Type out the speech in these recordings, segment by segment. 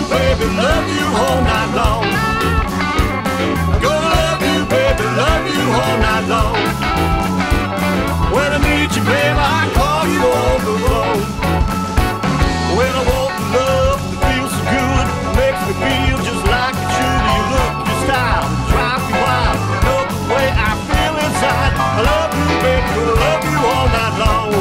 baby, love you all night long. Gonna love you, baby, love you all night long. When I need you, baby, I call you on the phone. When I want the love that feels so good, makes me feel just like it should. You look, your style, drive me wild. Love the way I feel inside. I love you, baby, gonna love you all night long.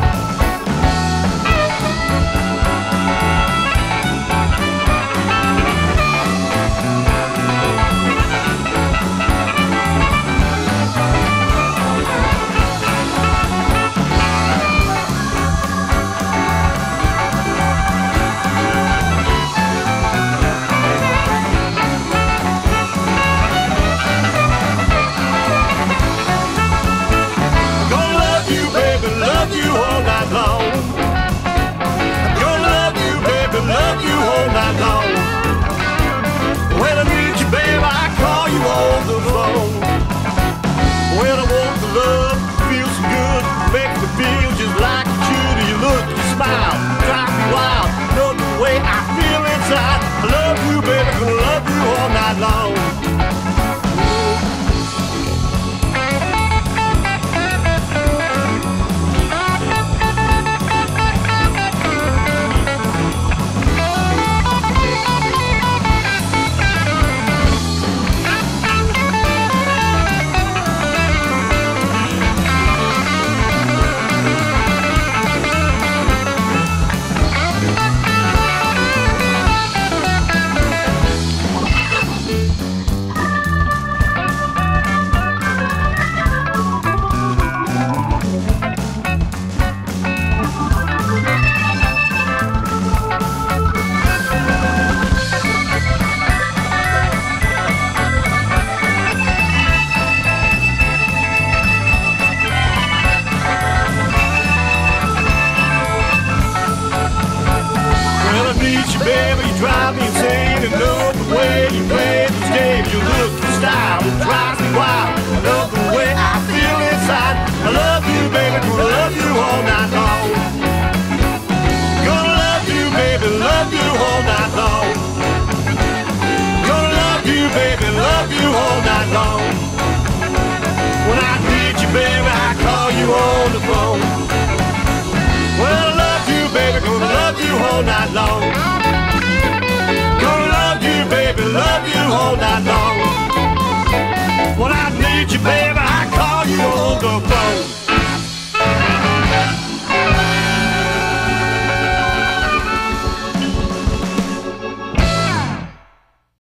When I need you, baby, I call you on the phone. When I want the love, feels so good, makes me feel just like it should. You look, you smile, drive me wild. Know the way I feel inside. I love you, baby, gonna love you all night long. Baby, you drive me insane. And love the way you play this game. You look, your style, it drives me wild. I love the way I feel inside. I love you, baby, gonna love you all night long. Gonna love you, baby, love you all night long. Gonna love you, baby, love you all night long. When I need you, baby, I call you on the phone. Well, I love you, baby, gonna love you all night long. Love you all night long. When I need you, baby, I call you on the phone.